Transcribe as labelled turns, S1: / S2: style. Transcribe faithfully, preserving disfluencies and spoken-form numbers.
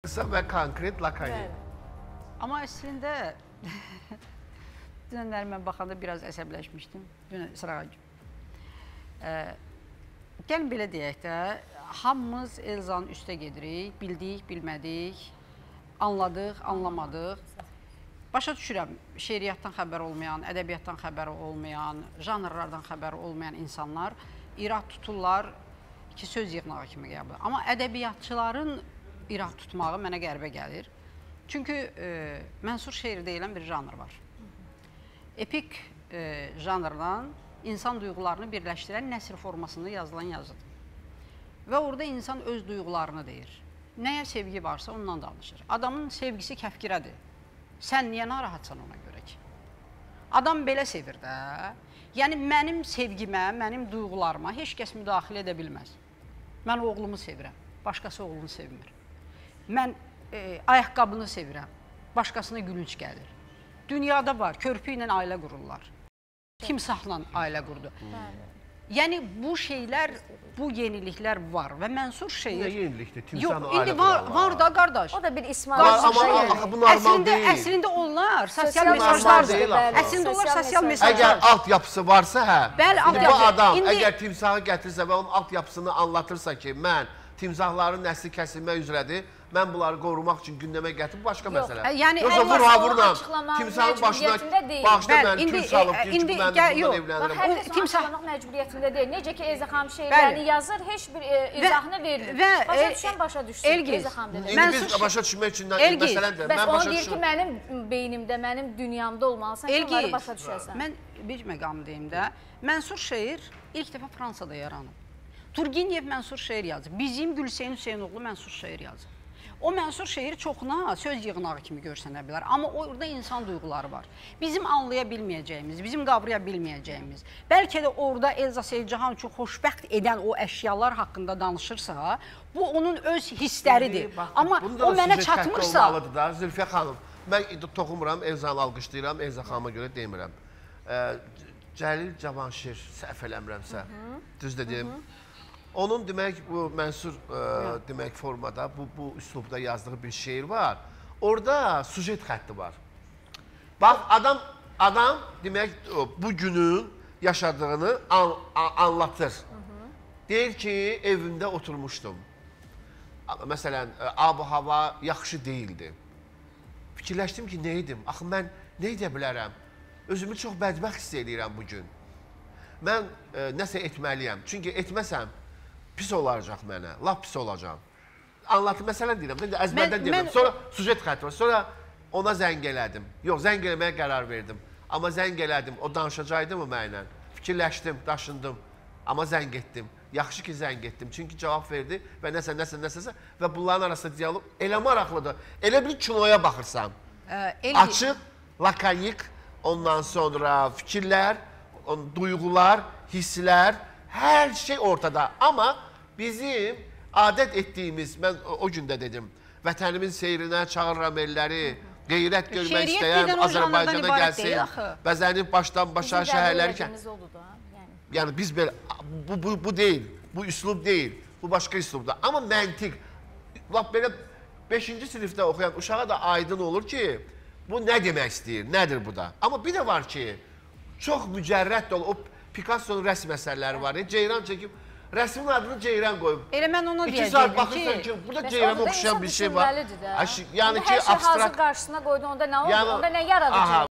S1: Və konkret, lakanik.
S2: Amma əslində dünənlər mən baxanda biraz əsəbləşmişdim. Dünən sırağa gün. Gəlin belə deyək də, hamımız Elzanın üstə gedirik, bildik, bilmədik, anladıq, anlamadıq. Başa düşürəm, şeiriyyatdan xəbər olmayan, ədəbiyyatdan xəbər olmayan, janrlardan xəbər olmayan insanlar irad tuturlar ki, söz yığnağı kimi qəbul. Amma ədəbiyyatçıların irad tutmağı mənə qəribə gəlir. Çünki mənsur şeir deyilən bir janr var. Epik janrdan insan duyğularını birləşdirən nəsr formasında yazılan yazıdır. Və orada insan öz duyğularını deyir. Nəyə sevgi varsa ondan danışır. Adamın sevgisi kəfkirədir. Sən niyə narahatsan ona görə ki? Adam belə sevir də. Yəni, mənim sevgimə, mənim duyğularıma heç kəs müdaxilə edə bilməz. Mən oğlumu sevirəm, başqası oğlunu sevmir. Mən e, ayaqqabını sevirəm, başqasına gülünc gəlir. Dünyada var, körpü ilə ailə qururlar. Timsahla ailə qurdu. Yəni, bu şeylər, bu yeniliklər var və mənsur şeir...
S1: Nə yenilikdir? Timsahla
S2: Yox,
S1: ailə
S2: indi var, var da, qardaş.
S3: O da bir İsmail
S1: şeir. Amma bu normal deyil.
S2: Əslində onlar sosial mesajlardır. Əslində onlar sosial mesajlar.
S1: Əgər alt yapısı varsa, hə.
S2: Bəli, alt
S1: bu adam
S2: indi...
S1: əgər timsahı gətirsə və onun alt yapısını anlatırsa ki, mən timsahların nəsli kəsilmək üzrədir, mən bunları qorumaq üçün gündəmə gətirib başqa məsələ.
S2: Yəni,
S1: yoxsa vurha vurla timsahın başına başda mən tüm salıb ki, çünki mən bundan evlənirəm.
S3: Hər kəs açıqlamaq məcburiyyətində deyil. Necə ki, Elza xanım şeirlərini yazır, heç bir izahını vermir. Başa düşən başa düşsün. Elza xanım dedi.
S1: İndi biz başa düşmək üçün məsələndir.
S3: Bəs onu deyir ki, mənim beynimdə, mənim dünyamda olmalısan ki, onları başa düşəsən.
S2: Mən bir məqam deyim də, mənsur şeir ilk dəfə Fransada yaranıb. Turgenev mənsur şeir yazır. Bizim Gülseyin Hüseynoğlu mənsur şeir yazır. O mənsur şeir çoxuna söz yığınağı kimi görsənə bilər. Amma orada insan duyğuları var. Bizim anlaya bilməyəcəyimiz, bizim qavraya bilməyəcəyimiz. Bəlkə də orada Elza Seyidcahan çox xoşbəxt edən o əşyalar haqqında danışırsa, bu onun öz hissləridir. Amma o mənə çatmırsa...
S1: Zülfiyə xanım, mən toxumuram, Elzanı alqışlayıram, Elza xanıma görə demirəm. Cəlil Cavanşir, səhv eləmirəmsə, düz də deyim. Onun demək, bu mənsur demək formada, bu üslubda yazdığı bir şeir var. Orada sujet xətti var. Bax, adam, adam demək, bu günün yaşadığını anlatır. Deyir ki, evimdə oturmuşdum. Məsələn, ab-ı hava yaxşı deyildi. Fikirləşdim ki, neydim? Axı, mən nə edə bilərəm? Özümü çox bədbəxt hiss edirəm bugün. Mən nəsə etməliyəm. Çünki etməsəm, pis olacaq mənə, laf pis olacaq. Anlatı məsələn deyirəm, əzbərdən deyirəm. Sonra sujet xətti var, sonra ona zəng elədim. Yox, zəng eləməyə qərar verdim. Amma zəng elədim, o danışacaqdı mı mənlə? Fikirləşdim, daşındım, amma zəng etdim. Yaxşı ki, zəng etdim, çünki cavab verdi və nəsə, nəsə, nəsəsə və bunların arasında diyalog elə maraqlıdır. Elə bir kinoya baxırsan, açıq, lakanik, ondan sonra fikirlər, duyğular, hisslər, hər şey ortada. Amma bizim adət etdiyimiz, mən o gün də dedim, vətənimin seyrinə çağırıram elləri, qeyrət görmək istəyən Azərbaycana gəlsin, bəzənib başdan başa şəhərləri... Yəni, biz belə, bu deyil, bu üslub deyil, bu başqa üslubda. Amma məntiq, laf belə beşinci sinifdə oxuyan uşağa da aydın olur ki, bu nə demək istəyir, nədir bu da? Amma bir də var ki, çox mücərrət də olur, o Picasso'nun rəsm əsərləri var, Ceyran çəkib, rəsmin adını Ceyran qoyub.
S2: Elə mən ona deyəcəyim ki...
S1: İki saat baxırsan ki, burada Ceyrana oxşayan bir şey var.
S3: Yəni ki, hər şey hazır qarşısına qoydu, onda nə oldu, onda nə yaradıcı?